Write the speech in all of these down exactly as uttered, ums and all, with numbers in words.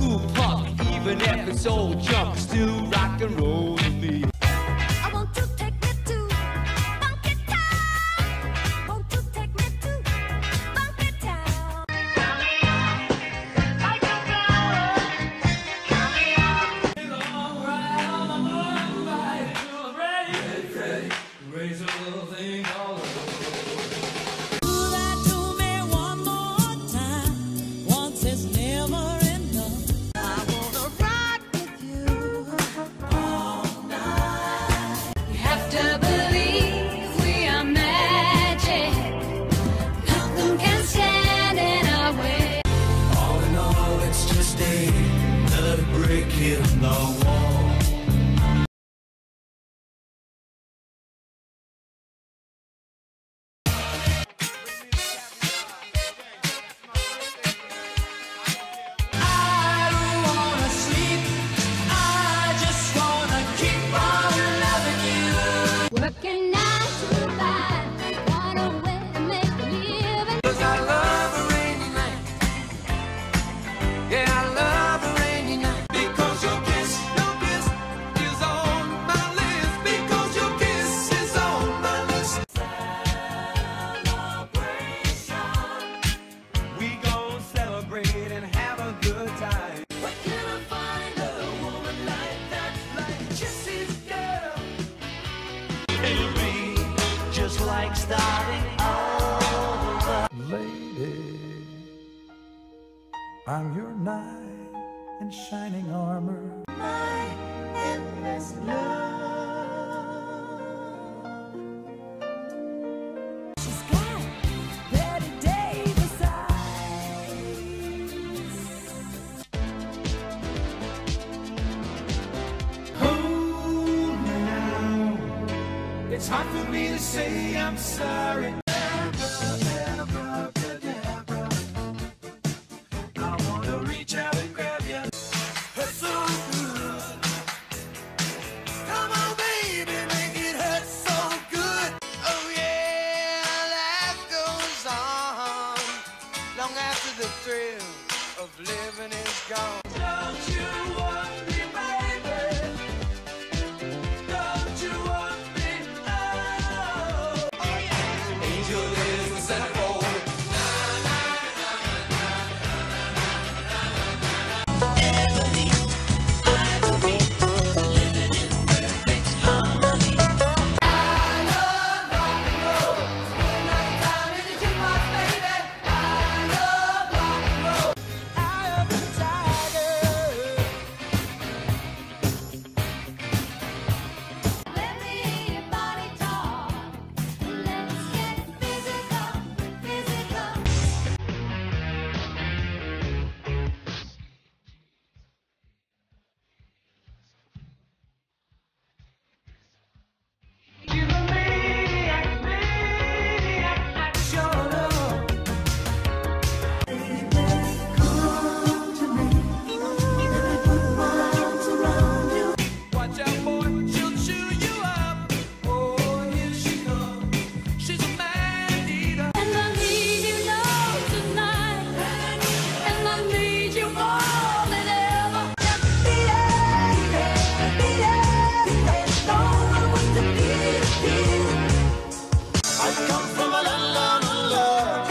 school punk, even if it's old junk, still rock and roll to me. I want to take me to funky town. Want to take me to funky town. Count me out, like a flower. Count me out. It's alright, I'm invited to a race. Ready, raise a little thing all over. In the wall. I don't wanna sleep, I just wanna keep on loving you. Working nine to five, find a way to make a living. 'Cause I love a rainy night. Yeah, I love a rainy night. Because your kiss, your kiss is on my list. Because your kiss is on my list. Celebration. We gon' celebrate and have a good time. Where can I find a woman like that? Like Jesse's girl. It'll be just like starting over. Lady, I'm your knight in shining armor. My endless love. She's got Betty Davis eyes. Hold me now. It's hard for me to say I'm sorry. I wanna reach out and grab you. Hurt so good. Come on, baby, make it hurt so good. Oh yeah, life goes on long after the thrill of living is gone. Don't you want me, baby? Don't you want me? Oh, oh yeah. Angel is the centerfold. Let me hear your body talk. Let's get physical, physical. You're a maniac, maniac, I sure love. Watch out, boy, she'll chew you up. Oh, here she comes. She's a man eater. And I need you now tonight. And I need you more than ever. Beat it, beat it, don't know what to beat, beat it. I come from a land of love.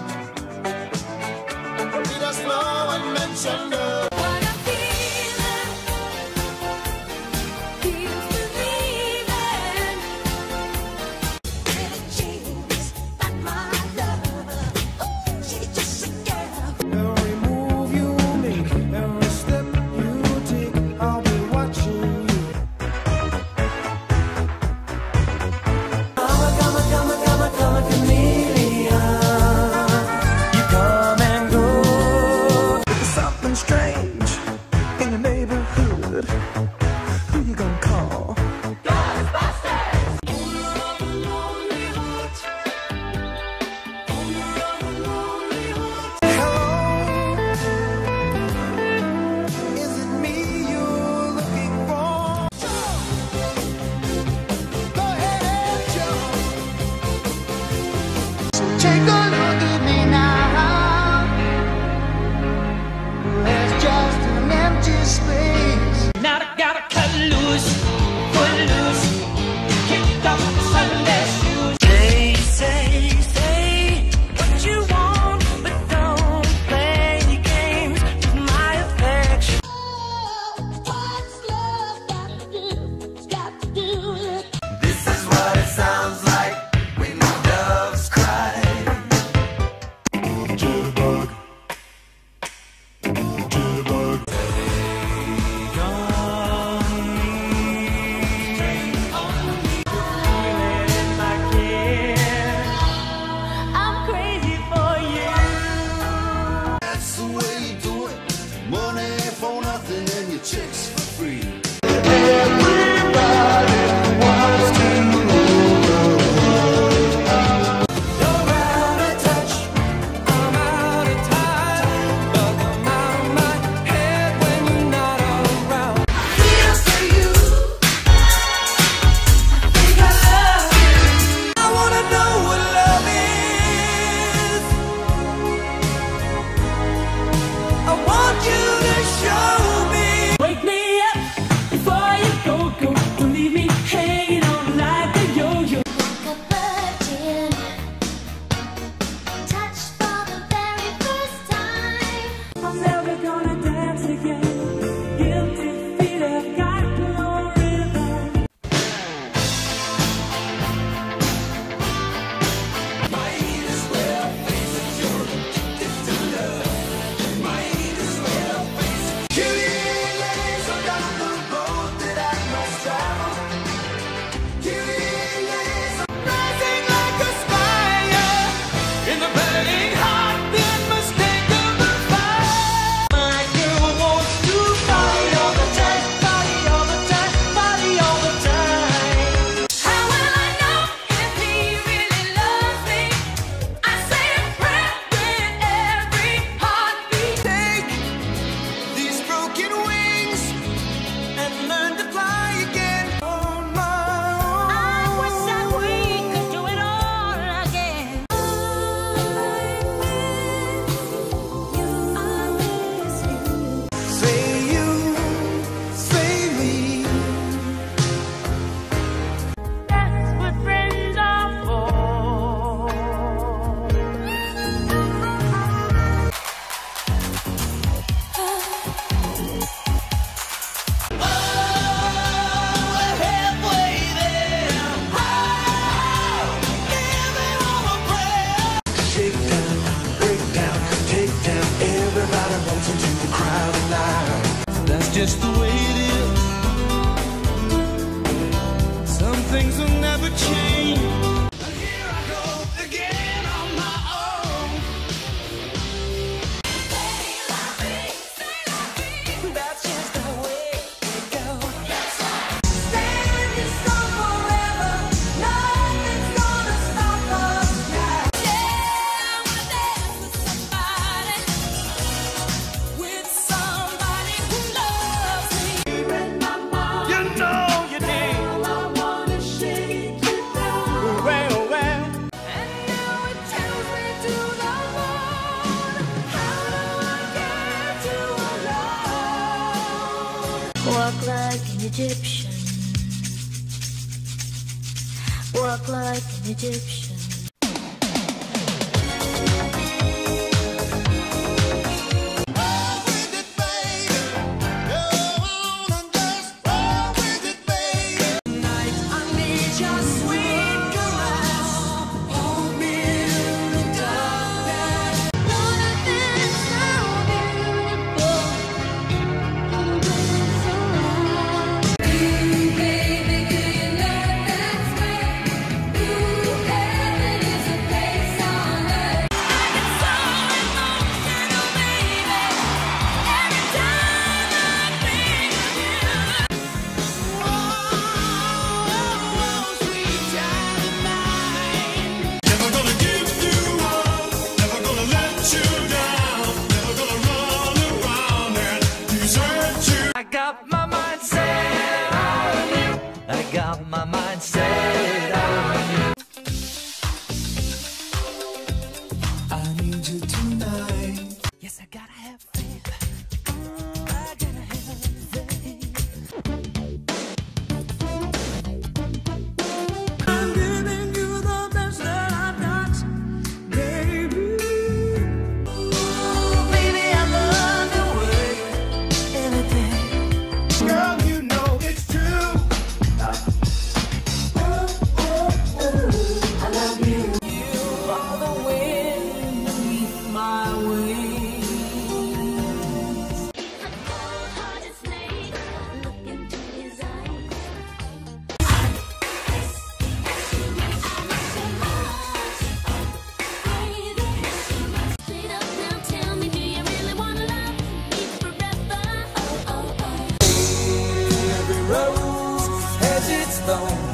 Beat us slow and mention love. What I'm feeling, feels believing. Little jeans, but my love. Ooh, she's just a girl. Every move you make, every step you take, I'll be watching you. Come a, come a, come a, come a, come a chameleon. You come and go. There's something strange in your neighborhood. Who you gonna call? Is it me you're looking for? Go ahead, Joe. Take a look at me now. Let's gonna dance again. Guilty feet have got no rhythm. Might as well face it, you're addicted to love. Might as well face it. Cutie ladies are down the road that I must travel. Cutie ladies are rising like a spire in the burning heart, the unmistakable fire. My girl wants to party all the time, party all the time, party all the time. How will I know if he really loves me? I say a prayer with every heartbeat. Take these broken wings and learn to fly again on my own. I wish that we could do it all again. I miss you. Say you, say me. That's what friends are for. Halfway there. Oh, give me one more prayer. Shake down, break down, take down. Everybody wants into the crowd tonight. That's just the way it is. Some things will never change. Here I go again on my own. That's just the way it goes. Standing strong forever. Nothing's gonna stop us now. Yeah, I wanna dance with somebody, with somebody who loves me. In my mind, You know you did. I wanna shake you down. Well, well. And now it tells me to the moon. How do I get to alone? Walk like an Egyptian. Walk like an Egyptian. Roll with it, baby. Go on and just roll with it, baby. Tonight I need your sweet caress. Hold me in the darkness. Wanna dance so beautiful. Baby, do you know that's where blue heaven is a place on earth? I get so emotional, baby, every time I think of you. Oh, sweet child of mine. Never gonna give you up. Never gonna let you down. Never gonna run around and desert you. I got my mind set on you. I got my mind set on you. I need you tonight. Yes, I gotta have faith. I gotta have faith. I'm giving you the best that I've got, baby. Ooh, baby, I love the way everything. Girl, you know it's true. I love you. You are the wind beneath my wings. A cold-hearted snake, look into his eyes. I miss you, I miss you much, baby. Straight up now, tell me, do you really wanna love me forever? Oh, oh, oh. Every rose has its thorn.